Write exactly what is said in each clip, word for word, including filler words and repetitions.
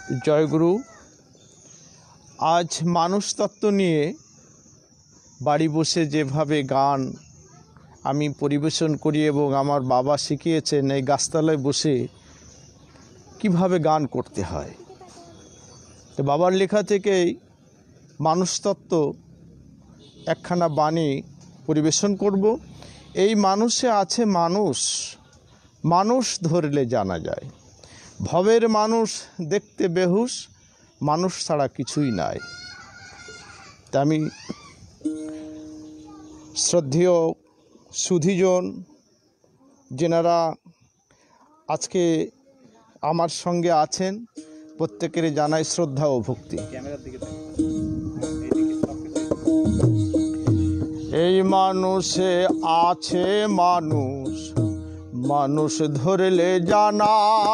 জয়গুরু। আজ মানুষ তত্ত্ব নিয়ে বাড়ি বসে যেভাবে গান আমি পরিবেশন করি এবং আমার বাবা শিখিয়েছেন এই গাছতলায় বসে কিভাবে গান করতে হয়, তো বাবার লেখা থেকেই মানুষ তত্ত্ব একখানা বাণী পরিবেশন করব। এই মানুষে আছে মানুষ, মানুষ ধরলে জানা যায়। ভবের মানুষ দেখতে বেহুশ, মানুষ ছাড়া কিছুই নাই। তা আমি শ্রদ্ধেয় সুধীজন যেনারা আজকে আমার সঙ্গে আছেন, প্রত্যেকের জানাই শ্রদ্ধা ও ভক্তি। এই মানুষে আছে মানুষ, মানুষ ধরলে জানা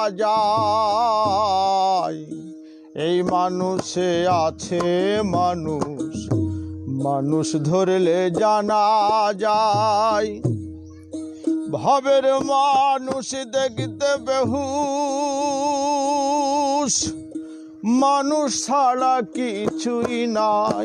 যায়। এই মানুষে আছে মানুষ, মানুষ ধরলে জানা যায়। ভবের মানুষ দেখতে বেহুশ, মানুষ ছাড়া কিছুই নাই।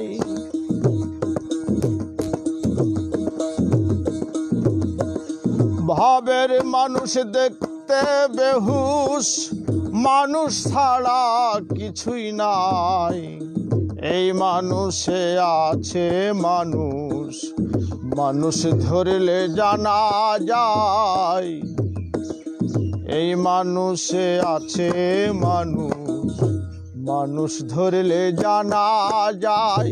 ভবের মানুষ দেখতে বেহুশ, মানুষ ছাড়া কিছুই নাই। এই মানুষে আছে মানুষ, মানুষ ধরলে জানা যায়। এই মানুষে আছে মানুষ, মানুষ ধরলে জানা যায়।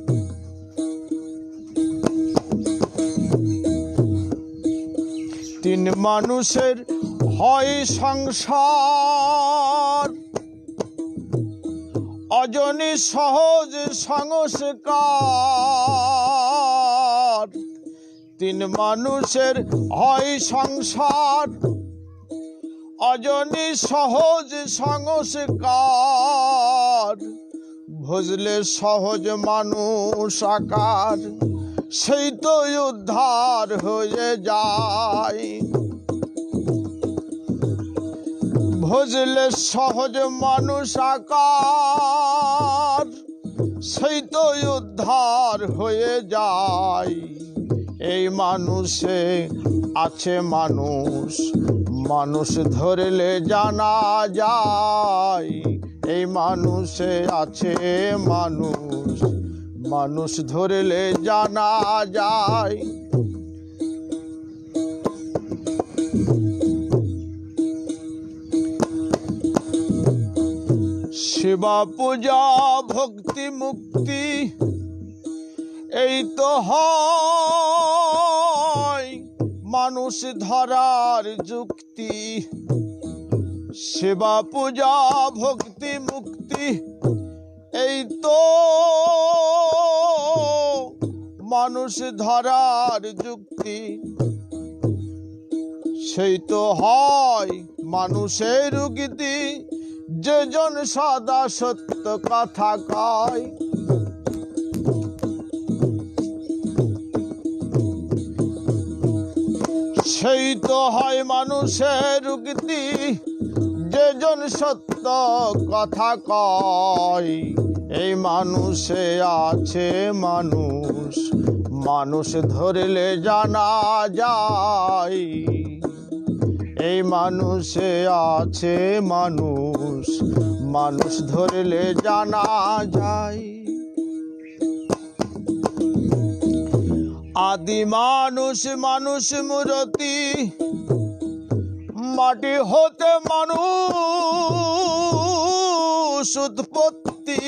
তিন মানুষের হয় সংসার, অজনী সহজ সংস্কার। তিন মানুষের হয় সংসার, অজনী সহজ সংস্কার। ভজলে সহজ মানুষ আকার, সেই তো উদ্ধার হয়ে যায়। ভজলে সহজ মানুষ আকার, সেই তো উদ্ধার হয়ে যায়। এই মানুষে আছে মানুষ, মানুষ ধরলে জানা যায়। এই মানুষে আছে মানুষ, মানুষ ধরলে জানা যায়। সেবা পূজা ভক্তি মুক্তি এই তো হয় মানুষ ধরার যুক্তি। সেবা পূজা ভক্তি মুক্তি এই তো মানুষ ধরার যুক্তি। সেই তো হয় মানুষের উক্তি, যেজন সদা সত্য কথা কয়। সেই তো হয় মানুষের উক্তি, যেজন সত্য কথা কয়। এই মানুষে আছে মানুষ, মানুষ ধরলে জানা যায়। এই মানুষে আছে মানুষ, মানুষ ধরলে জানা যায়। আদি মানুষ মানুষ মূরতি, মাটি হতে মানুষ উৎপত্তি।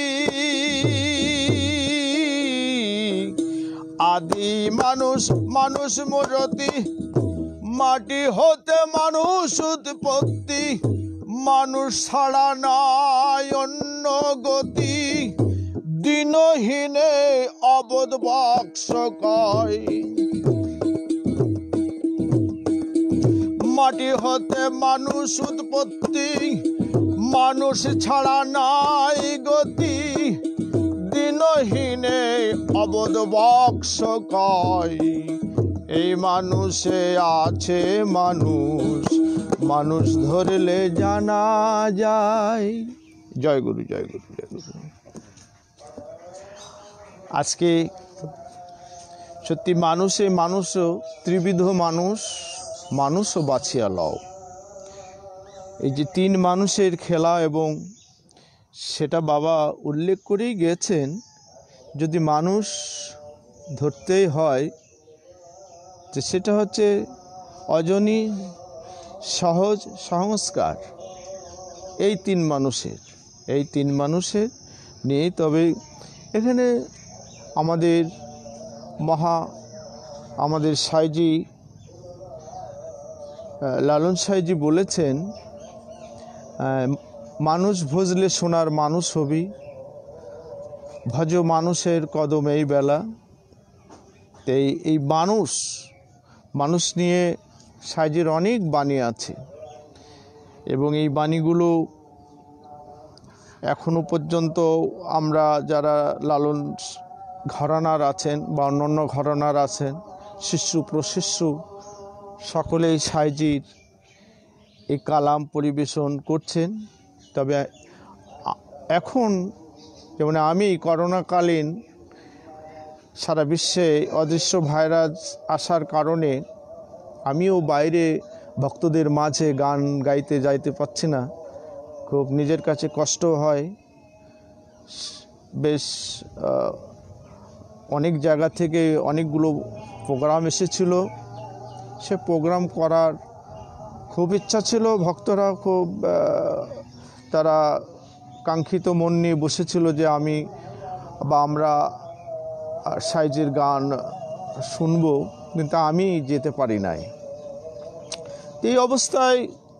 আদি মানুষ মানুষ মূরতি, মাটি হতে মানুষ উৎপত্তি। মানুষ ছাড়া নাই অন্য গতি, দিনহীনে অবোধ বক্স কয়। মাটি হতে মানুষ উৎপত্তি, মানুষ ছাড়া নাই গতি, দিনহীনে অবোধ বক্স কয়। এই মানুষে আছে মানুষ, মানুষ ধরলে জানা যায়। জয় গুরু, জয় গুরু, জয় গুরু। আজকে সত্যি মানুষে মানুষও ত্রিবিধ মানুষ, মানুষও বাছিয়া লও। এই যে তিন মানুষের খেলা, এবং সেটা বাবা উল্লেখ করেই গেছেন, যদি মানুষ ধরতেই হয় যে সেটা হচ্ছে অজনী, সহজ, সংস্কার। এই তিন মানুষের এই তিন মানুষের নিয়ে তবে এখানে আমাদের মহা আমাদের সাইজি লালন সাইজি বলেছেন, মানুষ ভজলে সোনার মানুষ হবি, ভজ মানুষের কদম এই বেলা। এই এই মানুষ মানুষ নিয়ে সাইজির অনেক বাণী আছে, এবং এই বাণীগুলো এখনো পর্যন্ত আমরা যারা লালন ঘরানার আছেন বা অন্যান্য ঘরানার আছেন, শিষ্য প্রশিষ্য সকলেই সাইজির এই কালাম পরিবেশন করছেন। তবে এখন যেমন আমি করোনাকালীন সারা বিশ্বে অদৃশ্য ভাইরাস আসার কারণে আমিও বাইরে ভক্তদের মাঝে গান গাইতে যাইতে পারছি না, খুব নিজের কাছে কষ্ট হয়। বেশ অনেক জায়গা থেকে অনেকগুলো প্রোগ্রাম এসেছিল, সে প্রোগ্রাম করার খুব ইচ্ছা ছিল। ভক্তরা খুব তারা কাঙ্ক্ষিত মন নিয়ে বসেছিল যে আমি বা আমরা সাইজির গান শুনবো, কিন্তু আমি যেতে পারি নাই। এই অবস্থায়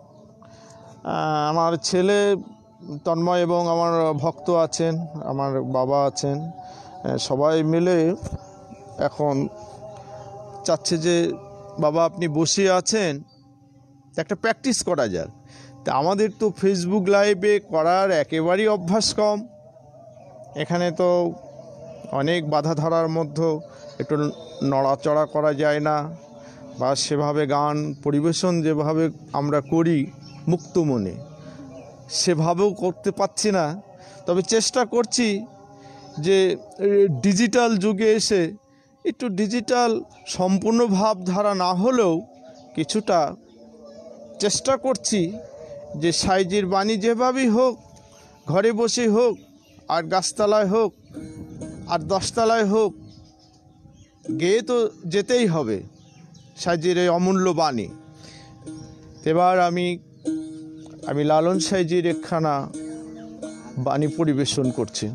আমার ছেলে তন্ময় এবং আমার ভক্ত আছেন, আমার বাবা আছেন, সবাই মিলে এখন চাচ্ছে যে বাবা আপনি বসে আছেন, একটা প্র্যাকটিস করা যাক। তা আমাদের তো ফেসবুক লাইভে করার একেবারেই অভ্যাস কম, এখানে তো অনেক বাধা ধরার মধ্যে একটু নড়াচড়া করা যায় না, বা সেভাবে গান পরিবেশন যেভাবে আমরা করি মুক্ত মনে সেভাবেও করতে পারছি না। তবে চেষ্টা করছি যে ডিজিটাল যুগে এসে একটু ডিজিটাল সম্পূর্ণ ভাবধারা না হলেও কিছুটা চেষ্টা করছি যে সাইজির বাণী যেভাবেই হোক, ঘরে বসে হোক, আর গাছতলায় হোক, আর দশতলায় হোক, গেয়ে তো যেতেই হবে সাইজির এই অমূল্য বাণী। এবার আমি আমি লালন সাইজির একখানা বাণী পরিবেশন করছি।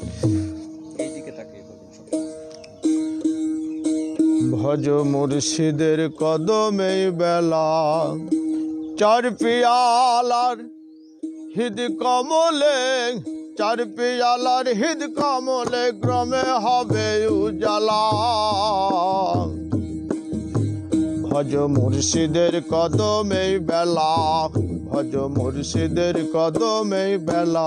ভজ মুর্শিদের কদমে বেলা, চার পিয়ালার হৃদ কমলে, চার পিয়ালার হৃদ কমলে ক্রমে হবে উজালা। ভজ মুর্শিদের কদমে বেলা, ভজ মুর্শিদের কদমে বেলা।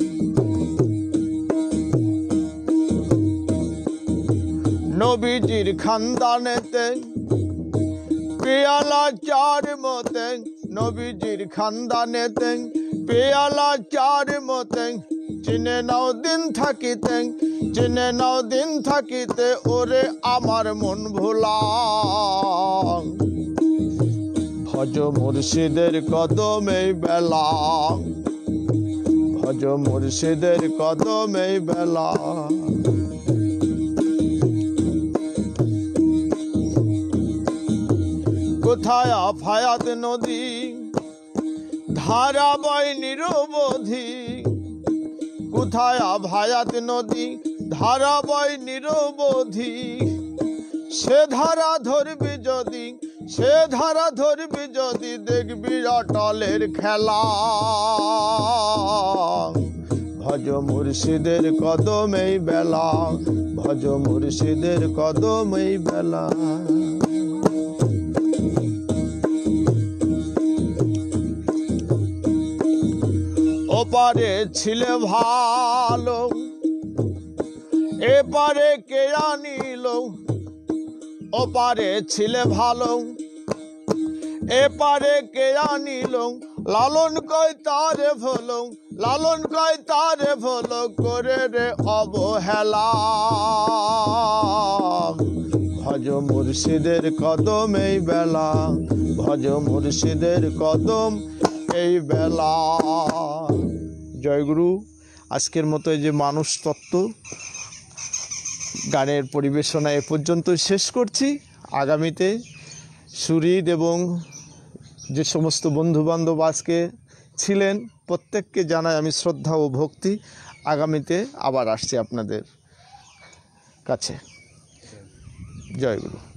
নবীজির খানদানেতে পেয়ালা চার মতে, নবীজির খানদানেতে পেয়ালা চার মতে, চিনে নাও দিন থাকিতে, চিনে নাও দিন থাকিতে, ওরে আমার মন ভোলা। ভজ মুর্শিদের কদমে বেলা, ভজ মুর্শিদের কদমে বেলা। কোথায় আফায়াত নদী ধারা বয় নিরবধি, কোথায় আফায়াত নদী ধারা বয় নিরবধি। সে ধারা ধরবি যদি, সে ধারা ধরবি যদি, দেখবি অটলের খেলা। ভজ মুর্শিদের কদমে বেলা, ভজ মুর্শিদের কদমে বেলা। ওপারে ছিলে ভালো, এপারে কে আনিল। ওপারে ছিলে ভালো, এপারে কে আনিল, লালন কয় তারে ভলো, লালন কয় তারে ভলো করে রে অবহেলা। ভজ মুর্শিদের কদম এই বেলা, ভজ মুর্শিদের কদম এই বেলা। জয়গুরু। আজকের মতো এই যে মানুষ তত্ত্ব গানের পরিবেশনা এ পর্যন্ত শেষ করছি। আগামীতে সুহৃদ এবং যে সমস্ত বন্ধুবান্ধব আজকে ছিলেন প্রত্যেককে জানাই আমি শ্রদ্ধা ও ভক্তি। আগামীতে আবার আসছি আপনাদের কাছে। জয় গুরু।